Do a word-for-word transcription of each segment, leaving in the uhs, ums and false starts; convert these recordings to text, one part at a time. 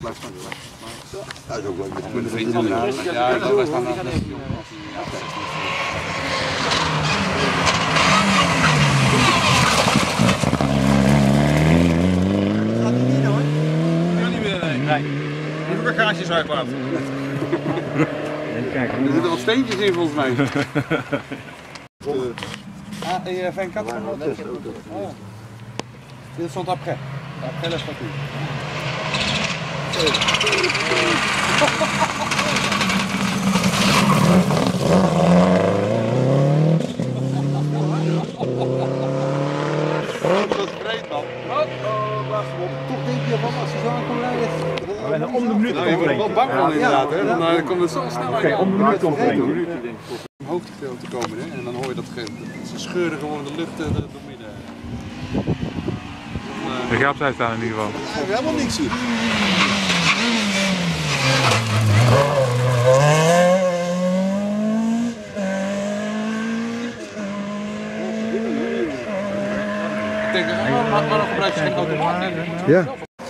Dat is ook wel een vriend van mij. Ja, ik wij staan daar net jong. Gaat die niet hoor? Kan niet meer, nee. Nee. Hoeveel gaatjes uitlaten? Kijk, er zitten wel steentjes in volgens mij. Ah, et vingt-quatre motos. Oh. Ils sont après. Après la statue. Dat is breed man. Oh, wacht op. Toch denk je van als je zo aan kon rijden. we zijn om de minuut Nou, je wordt er wel bang van inderdaad, hè? Dan uh, komt het zo snel uit. om de minuut komt het. Om hoogtegedeelte te komen, hè? En dan hoor je dat ze scheuren gewoon de lucht uh, door midden. De ga opzij staan in ieder geval. We hebben helemaal niks hier. Ik denk, waarom, waarom gebruik je geen automaat? Ja.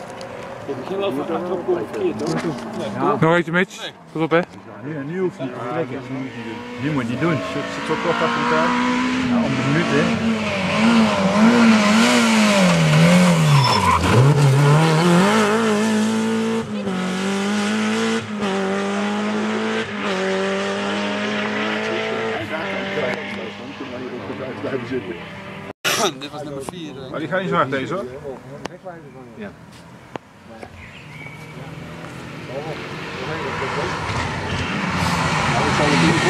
Nog eentje, Mitch. Pas op, hè. Nu, nu hoef je niet te trekken. Nu moet je niet doen. Zit zo kort achter elkaar. Nou, om de minuut, hè. Dit was nummer vier. Maar die gaat niet zo hard deze hoor. Ja. Nou, ik zal het niet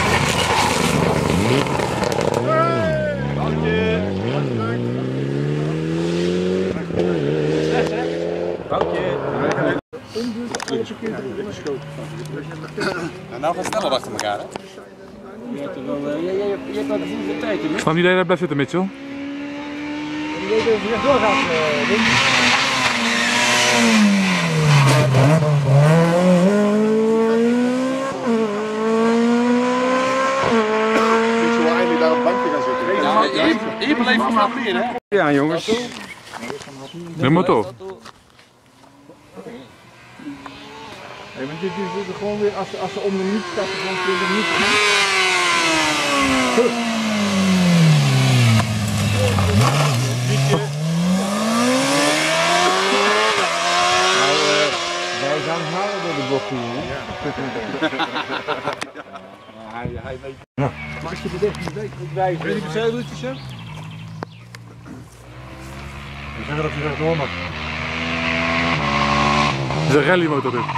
En nou gaat het sneller achter elkaar, hè? Je hebt wel de voet tijd in, hè? Staan jullie daar blijft zitten, Mitchell? Je weet dat je nog doorgaat, Wim. Ik zal eigenlijk daar op het bankje gaan zitten. Ja, je beleeft van wat meer, hè? Ja jongens. De motor. Hey, maar dit is gewoon weer, als ze, als ze om de minuut stappen, gewoon twintig minuten. Nou, uh, wij gaan halen door de bocht hier. Ja, hij, hij weet. Ja. Maar als je het echt niet weet, moet wijzen. Weet je die bezeilutjes, hè? Ik zeg dat je dat door mag. Het is een rallymotor dit.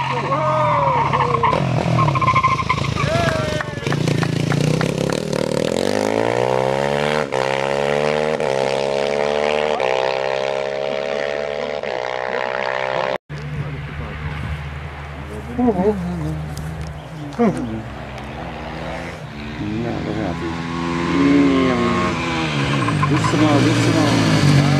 Ja, daar gaat hij. Rustig maar, rustig maar.